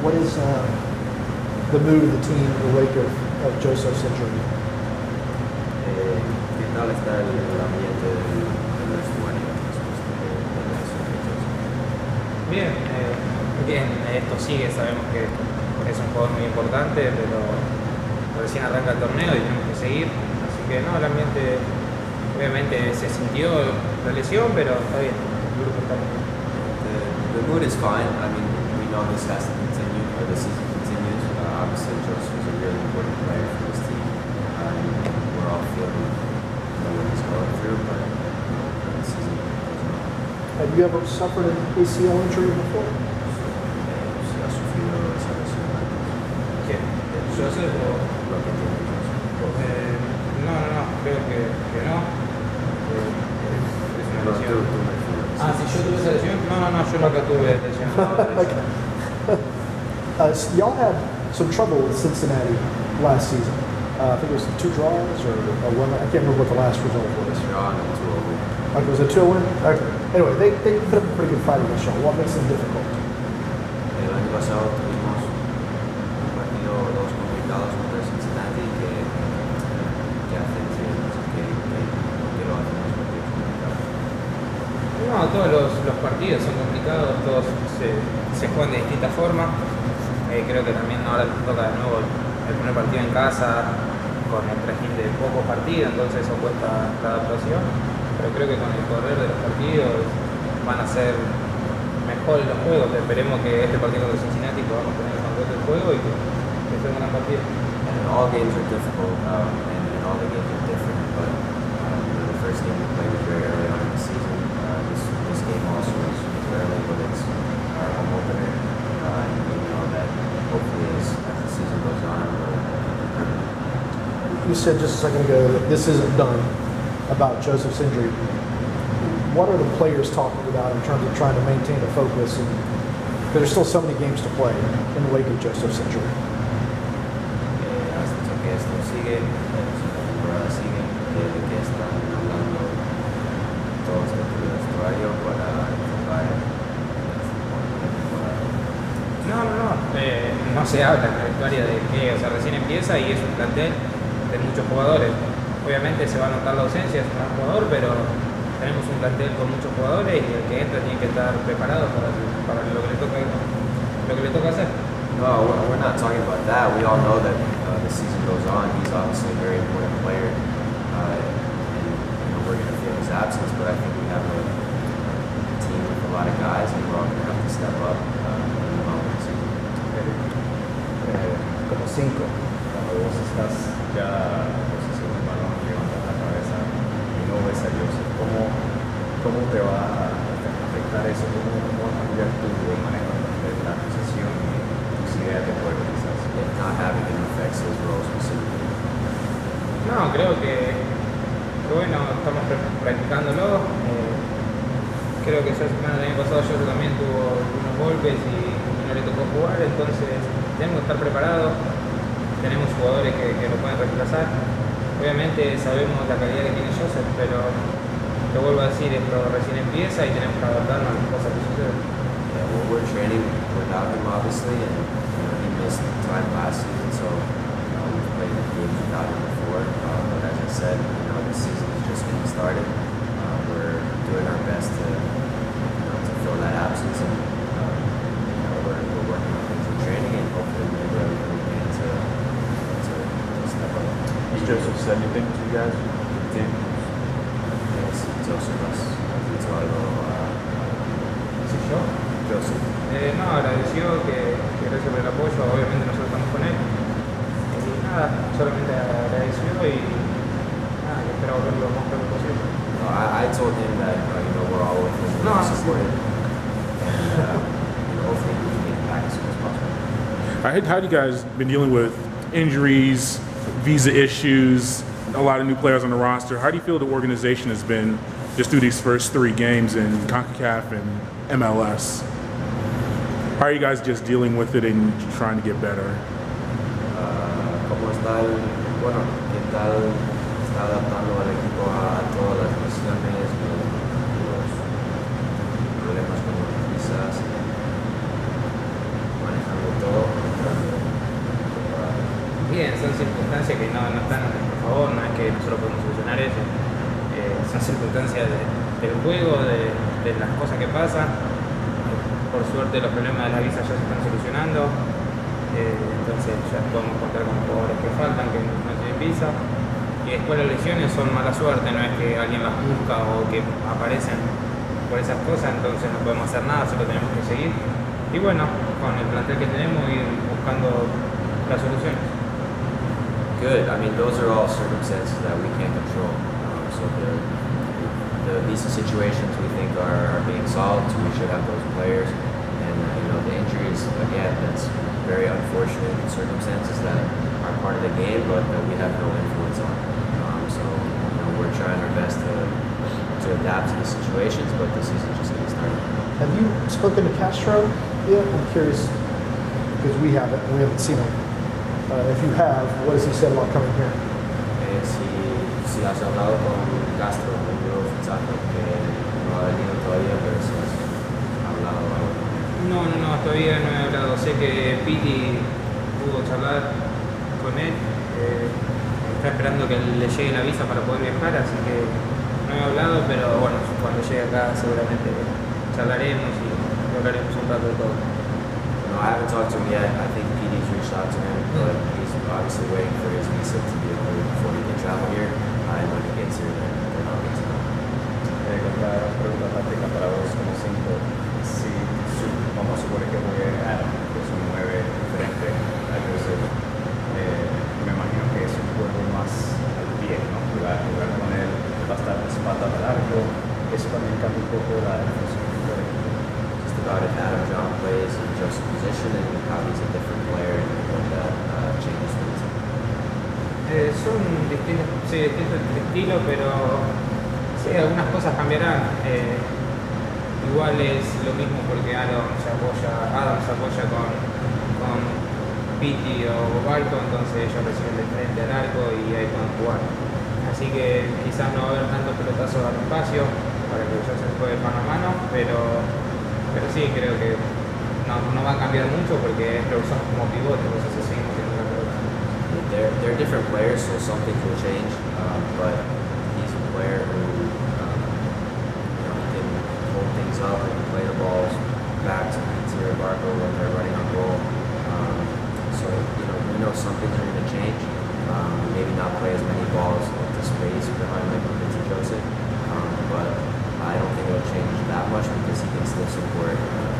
what is the mood of the team in the wake of Joseph's injury? ¿Qué tal está el ambiente del vestuario después de la lesión de Joseph? Bien, bien, esto sigue, sabemos que es un jugador muy importante, pero recién arranca el torneo y tenemos que seguir, así que no, el ambiente obviamente se sintió la lesión, pero está bien, el grupo está bien. The mood is fine. I mean, we know this has to continue, or the season continues. Obviously, Joseph is a really important player for this team. We're all feeling what he's going through, but the season goes on. Have you ever suffered an ACL injury before? Sí, ha sufrido esa lesión antes. ¿Quién? ¿Joseph o...? Lo que tiene Joseph. No, creo que no. Es una Pero lesión. tú me refieres. Ah, si yo tuve esa lesión, yo nunca tuve lesión. Y'all had some trouble with Cincinnati last season. I think it was 2 draws or a 1. I can't remember what the last result was. Draw and a 2-0 win. Like, was it 2-1? Okay. Anyway, they put up a pretty good fight against y'all. What makes them difficult? El año pasado tuvimos un partido, 2 complicados contra Cincinnati que hacen que lo hacen los partidos complicados. No, todos los partidos son complicados, todos se juegan de distintas formas. Creo que también ahora toca de nuevo el primer partido en casa con el trajín de pocos partidos, entonces eso cuesta la adaptación. Pero creo que con el correr de los partidos van a ser mejores los juegos. Esperemos que este partido contra Cincinnati podamos tener el control del juego y que sea un gran partido. And all games are difficult, and all the games are different. But the first game we played was very early on in the season. This game also was early, but it's our home opener, and we know that hopefully as the season goes on, we'll improve. You said just a second ago that this isn't done about Joseph's injury. What are the players talking about in terms of trying to maintain a focus? And there's still so many games to play in the wake of Joseph's injury. Hasta que esto sigue, la temporada sigue, de que están hablando todos dentro del vestuario para enfocar la temporada. No se habla en la victoria de que, o sea, recién empieza y es un plantel de muchos jugadores. Obviamente se va a notar la ausencia de un jugador, pero tenemos un plantel con muchos jugadores y el que entra tiene que estar preparado para lo que le toca hacer. No, we're not talking about that. We all know that the season goes on. He's obviously a very important player, and we're going to feel his absence. But I think we have a team with a lot of guys, and we're all going to have to step up in the moment. Como 5, cuando vos estás ya en posición de balón, levantas la cabeza y no ves a Joseph, ¿cómo te va a afectar eso? ¿Cómo va a cambiar tu manejo de la posición y tus ideas de juego quizás? If not having it affects his role specifically. No, creo que bueno, estamos practicándolo. Creo que el año pasado yo también tuvo unos golpes y no le tocó jugar, entonces tenemos que estar preparados. Tenemos jugadores que lo pueden reemplazar. Obviamente sabemos la calidad que tiene Joseph, pero te vuelvo a decir, esto recién empieza y tenemos que adaptarnos a las cosas que suceden. Yeah, well, we're training without him obviously, and he missed time last season, so we've played games without him before. But as I said, this season is just getting started. We're doing our best to fill that absence, and we're working on things in training, and hopefully we'll do everything we can to step up. Has Joseph said anything to you guys? Yes, Joseph has dicho algo. ¿Sí yo? Joseph. No, agradeció que gracias por el apoyo, obviamente nosotros estamos con él. Y nada, solamente agradeció y nada, que espero volver lo más pronto posible. I told him that we're all with him, No, we're supporting him, and hopefully we can get back as soon as possible. How have you guys been dealing with injuries, visa issues, a lot of new players on the roster? How do you feel the organization has been just through these first 3 games in CONCACAF and MLS? How are you guys just dealing with it and trying to get better? ¿Cómo está qué tal está adaptando al equipo a todas las lesiones, los problemas con las visas, manejando todo? son circunstancias que no están a nuestro favor, no es que nosotros podemos solucionar eso. Son circunstancias del juego, de las cosas que pasan. Por suerte los problemas de la visa ya se están solucionando, entonces ya podemos contar con jugadores que faltan, que no tienen visa. Y después las lesiones son mala suerte, no es que alguien las busca o que aparecen por esas cosas, entonces no podemos hacer nada, solo tenemos que seguir. Y bueno, con el plantel que tenemos ir buscando las soluciones. Good. I mean, those are all circumstances that we can't control. So the visa situations we think are being solved. We should have those players, and the injuries again. That's very unfortunate circumstances that are part of the game, but that we have no influence on. So we're trying our best to adapt to the situations, but the season's just getting started. Have you spoken to Castro yet? I'm curious because we haven't seen him. If you have, what has he said about coming here? Si has hablado con Castro, el nuevo fichaje, que no ha venido todavía, pero si has hablado algo. No, todavía no he hablado. Sé que Piti pudo charlar con él. Está esperando que le llegue la visa para poder viajar, así que no he hablado, pero bueno, cuando llegue acá seguramente charlaremos y hablaremos un rato de todo. No, I haven't talked to him yet. I think PD's reached out to him, but he's obviously waiting for his visa to be approved before he can travel here. And when he gets here, then I'll get to know. Otra pregunta práctica para vos como 5. Si vamos a suponer que juegue Adam, que es un 9 diferente a Joseph, me imagino que es un juego más al pie, ¿no? Jugar con él, va a estar espalda al arco, eso también cambia un poco la función del equipo. Just about if Adam John plays in just position and how he's a different player and what that changes for the team. Son distintos estilos, pero sí, algunas cosas cambiarán. Igual es lo mismo porque Adam se apoya con Piti o Balto, entonces ellos reciben de frente al arco y ahí pueden jugar. Así que quizás no va a haber tantos pelotazos al espacio para que ellos se juegue mano a mano, pero sí, creo que no va a cambiar mucho porque lo usamos como pivote, entonces seguimos teniendo la pelota. They're different players, so some things will change. But he's a player who he can hold things up and play the balls back to Pizzi or Barco when they're running on goal. So we know some things are going to change. Maybe not play as many balls into space behind like Pizzi Joseph. But I don't think it'll change that much because he can still support